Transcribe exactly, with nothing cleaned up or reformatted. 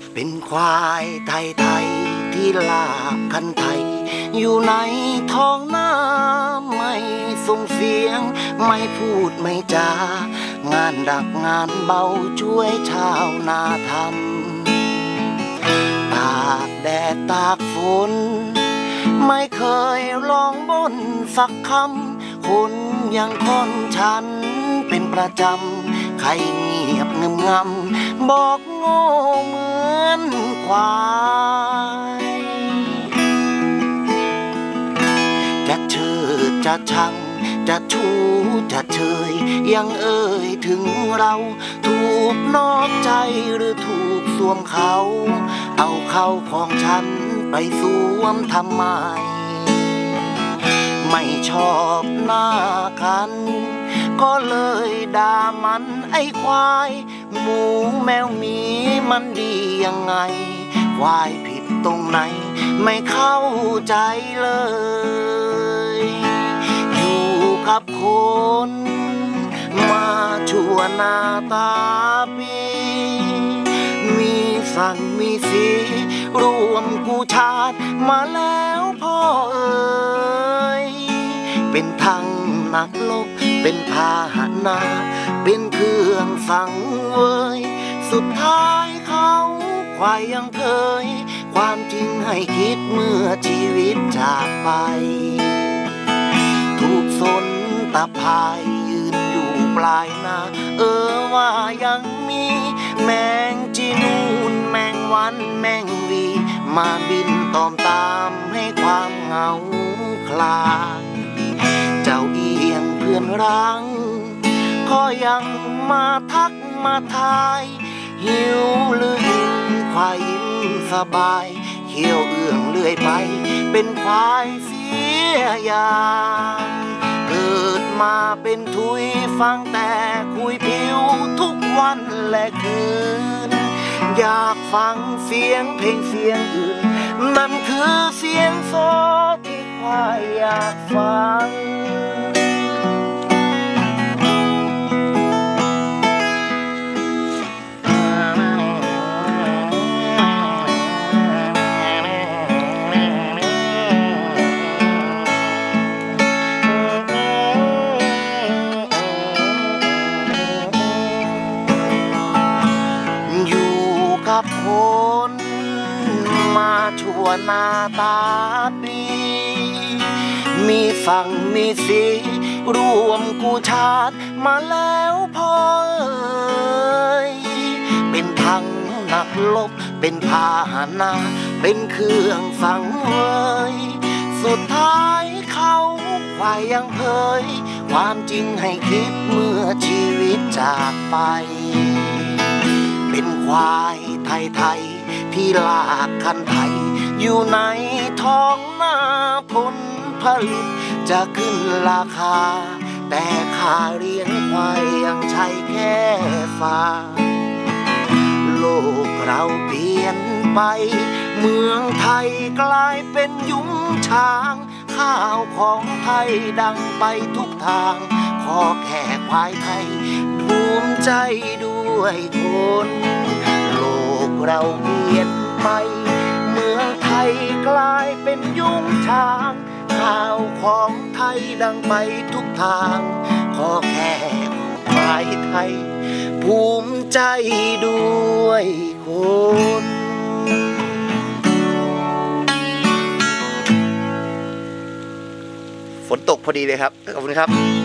เป็นควายไทยไทยที่ลากคันไทยอยู่ในท้องนาไม่ส่งเสียงไม่พูดไม่จากานดักงานเบาช่วยชาวนาทำตากแดดตากฝนไม่เคยร้องบ่นสักคำคนยังคนฉันเป็นประจำใครเงียบเงึมงำบอกโง่เหมือนควายจะเชิดจะชังจะชูจะเชยยังเอ่ยถึงเราถูกนอกใจหรือถูกสวมเขาเอาเข้าของฉันไปสวมทำไมไม่ชอบหน้ากันก็เลยด่ามันไอ้ควายหมูแมวหมีมันดียังไงควายผิดตรงไหนไม่เข้าใจเลยอยู่กับคนมาชั่วหน้าตาปีมีสันมีสีรวมกูชาติมาแล้วพ่อเอ๋ยเป็นทั้งนักลบเป็นพาหนะเป็นเครื่องสังเวยสุดท้ายเขาควายยังเคยความจริงให้คิดเมื่อชีวิตจากไปถูกสนตะพายยืนอยู่ปลายนาเออว่ายังมีแมงจีนูนแมงวันแมงวีมาบินตอมตามให้ความเหงาคลายเจ้าเอียงเพื่อนรังก็ยังมาทักมาทายหิวหรือหิวควายยิ้มสบายเขี้ยวเอื้องเลื่อยไปเป็นควายเสียอย่างเกิดมาเป็นทุยฟังแต่คุยผิวทุกวันและคืนอยากฟังเสียงเพลงเสียงอื่นนั่นคือเสียงโซที่ควายอยากฟังคนมาชั่วหน้าตาปีมีฝั่งมีสีรวมกูชาติมาแล้วพ่อเอ๋ยเป็นทั้งนักลบเป็นพาหนะเป็นเครื่องสังเวยสุดท้ายเขาควายยังเผยความจริงให้คิดเมื่อชีวิตจากไปเป็นควายไทยไทยที่ลากคันไทยอยู่ในท้องนาผลผลิตจะขึ้นราคาแต่ค่าเลี้ยงควายยังใช้แค่ฟาโลกเราเปลี่ยนไปเมืองไทยกลายเป็นยุ้งช้างข้าวของไทยดังไปทุกทางขอแค่ควายไทยภูมิใจด้วยคนโลกเราเปลี่ยนไปเมืองไทยกลายเป็นยุ้งช้างข้าวของไทยดังไปทุกทางขอแค่ควายไทยภูมิใจด้วยคนฝนตกพอดีเลยครับขอบคุณครับ